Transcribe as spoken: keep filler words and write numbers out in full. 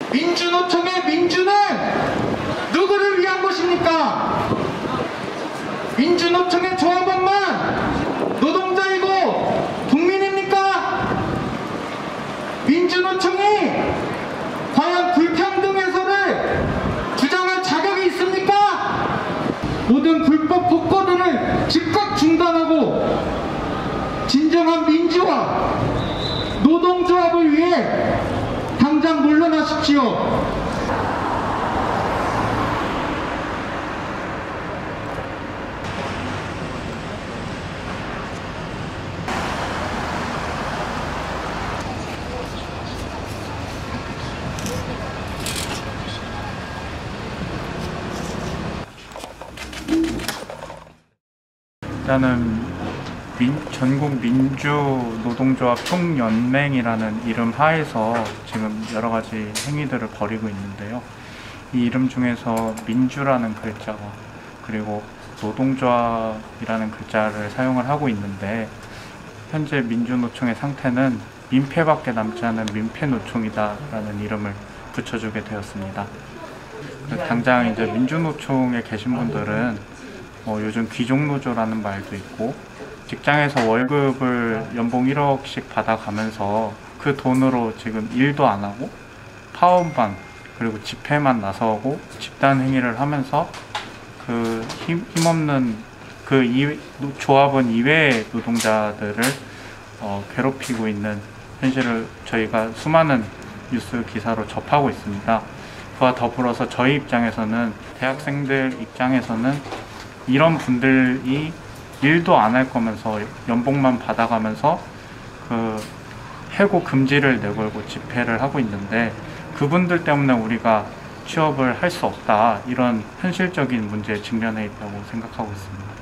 민주노총의 민주는 누구를 위한 것입니까? 민주노총의 조합원만 노동자이고 국민입니까? 민주노총이 과연 불평등 해소를 주장할 자격이 있습니까? 모든 불법 폭거들을 즉각 중단하고 진정한 민주화, 노동조합을 위해 당장 물러나십시오. 일단은 민, 전국 민주노동조합 총연맹이라는 이름 하에서 지금 여러 가지 행위들을 벌이고 있는데요. 이 이름 중에서 민주라는 글자와 그리고 노동조합이라는 글자를 사용을 하고 있는데, 현재 민주노총의 상태는 민폐밖에 남지 않은 민폐노총이다라는 이름을 붙여주게 되었습니다. 당장 이제 민주노총에 계신 분들은 뭐 요즘 귀족노조라는 말도 있고, 직장에서 월급을 연봉 일억씩 받아가면서 그 돈으로 지금 일도 안 하고 파업만 그리고 집회만 나서고 집단 행위를 하면서 그 힘, 힘없는 그 이, 조합원 이외의 노동자들을 어, 괴롭히고 있는 현실을 저희가 수많은 뉴스 기사로 접하고 있습니다. 그와 더불어서 저희 입장에서는, 대학생들 입장에서는 이런 분들이 일도 안 할 거면서 연봉만 받아가면서 그 해고 금지를 내걸고 집회를 하고 있는데, 그분들 때문에 우리가 취업을 할 수 없다, 이런 현실적인 문제에 직면해 있다고 생각하고 있습니다.